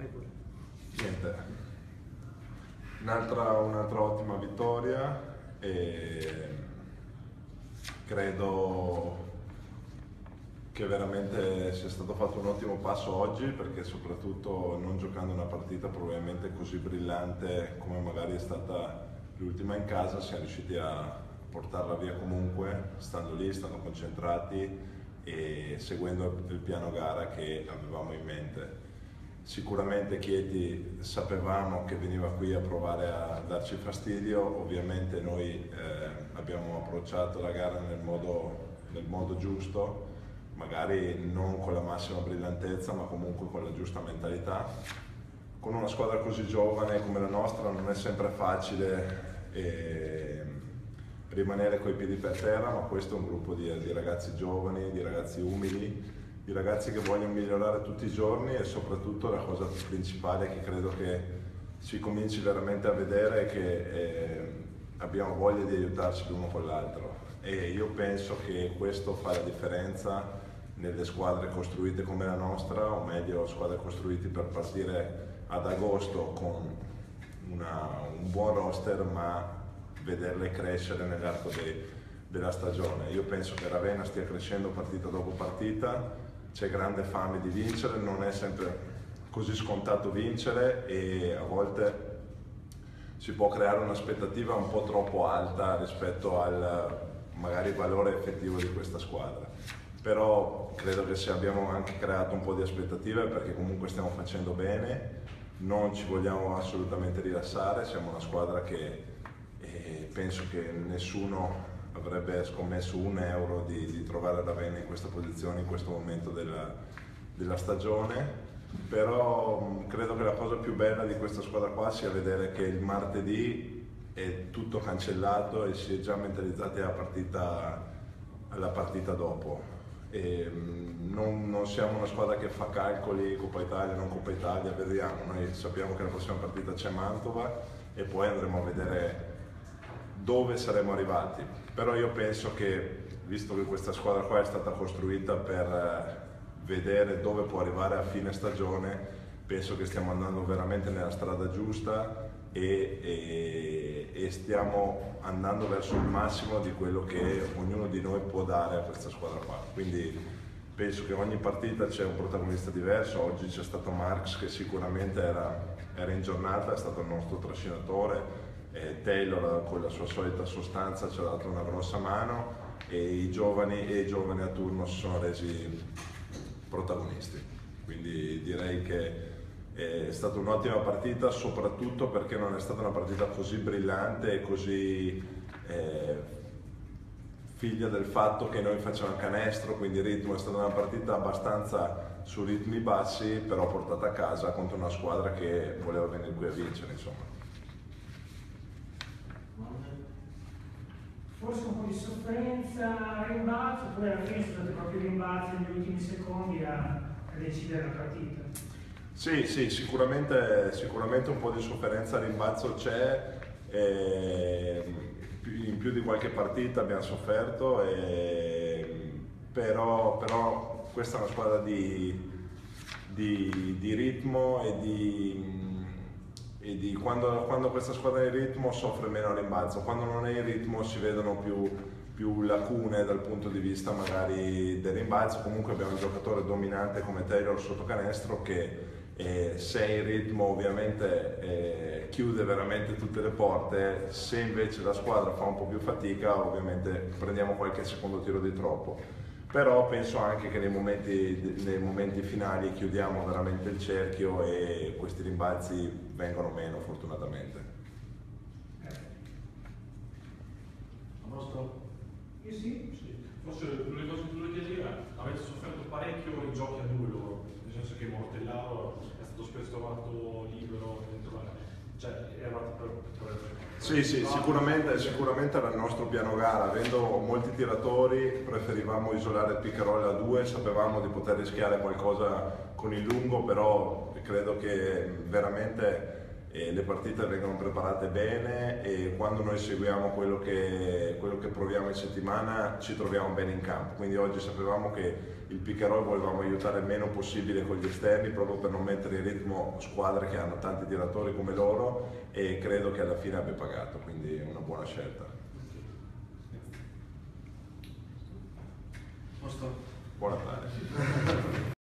Niente, un'altra ottima vittoria e credo che veramente sia stato fatto un ottimo passo oggi, perché soprattutto non giocando una partita probabilmente così brillante come magari è stata l'ultima in casa, siamo riusciti a portarla via comunque, stando lì, stando concentrati e seguendo il piano gara che avevamo in mente. Sicuramente Chieti sapevamo che veniva qui a provare a darci fastidio, ovviamente noi abbiamo approcciato la gara nel modo giusto, magari non con la massima brillantezza ma comunque con la giusta mentalità. Con una squadra così giovane come la nostra non è sempre facile rimanere coi piedi per terra, ma questo è un gruppo di ragazzi giovani, di ragazzi umili, di ragazzi che vogliono migliorare tutti i giorni e soprattutto la cosa principale che credo che si cominci veramente a vedere è che abbiamo voglia di aiutarci l'uno con l'altro e io penso che questo fa la differenza nelle squadre costruite come la nostra, o meglio squadre costruite per partire ad agosto con un buon roster ma vederle crescere nell'arco della stagione. Io penso che Ravenna stia crescendo partita dopo partita, c'è grande fame di vincere, non è sempre così scontato vincere e a volte si può creare un'aspettativa un po' troppo alta rispetto al magari valore effettivo di questa squadra. Però credo che se abbiamo anche creato un po' di aspettative perché comunque stiamo facendo bene, non ci vogliamo assolutamente rilassare, siamo una squadra che penso che nessuno avrebbe scommesso un euro di trovare Ravenna in questa posizione, in questo momento della stagione, però credo che la cosa più bella di questa squadra qua sia vedere che il martedì è tutto cancellato e si è già mentalizzati alla partita dopo. Non siamo una squadra che fa calcoli, Coppa Italia, non Coppa Italia, vediamo, noi sappiamo che la prossima partita c'è Mantova e poi andremo a vedere dove saremo arrivati, però io penso che, visto che questa squadra qua è stata costruita per vedere dove può arrivare a fine stagione, penso che stiamo andando veramente nella strada giusta e stiamo andando verso il massimo di quello che ognuno di noi può dare a questa squadra qua. Quindi penso che ogni partita c'è un protagonista diverso, oggi c'è stato Marx che sicuramente era in giornata, è stato il nostro trascinatore, Taylor con la sua solita sostanza ci ha dato una grossa mano e i giovani a turno si sono resi protagonisti. Quindi direi che è stata un'ottima partita, soprattutto perché non è stata una partita così brillante e così figlia del fatto che noi facciamo canestro, quindi il ritmo è stata una partita abbastanza su ritmi bassi, però portata a casa contro una squadra che voleva venire qui a vincere, insomma. Forse un po' di sofferenza, rimbalzo, poi alla fine sono stati proprio i rimbalzi negli ultimi secondi a decidere la partita. Sì, sicuramente un po' di sofferenza a rimbalzo c'è, in più di qualche partita abbiamo sofferto, però questa è una squadra di ritmo e di quando questa squadra è in ritmo soffre meno a rimbalzo, quando non è in ritmo si vedono più lacune dal punto di vista magari del rimbalzo. Comunque abbiamo un giocatore dominante come Taylor sotto canestro che se è in ritmo ovviamente chiude veramente tutte le porte, se invece la squadra fa un po' più fatica ovviamente prendiamo qualche secondo tiro di troppo. Però penso anche che nei momenti finali chiudiamo veramente il cerchio e questi rimbalzi vengono meno fortunatamente. A nostro? Io sì. Forse l'unica cosa che volevo chiedere, avete sofferto parecchio i giochi a due loro, nel senso che Mortellaro è stato spesso trovato libero dentro cioè eravate per Sì, sicuramente era il nostro piano gara, avendo molti tiratori preferivamo isolare il pick and roll a due, sapevamo di poter rischiare qualcosa con il lungo, però credo che veramente e le partite vengono preparate bene e quando noi seguiamo quello che proviamo in settimana ci troviamo bene in campo. Quindi oggi sapevamo che il pick and roll volevamo aiutare il meno possibile con gli esterni proprio per non mettere in ritmo squadre che hanno tanti tiratori come loro, e credo che alla fine abbia pagato, quindi è una buona scelta. Posto? Buon Natale.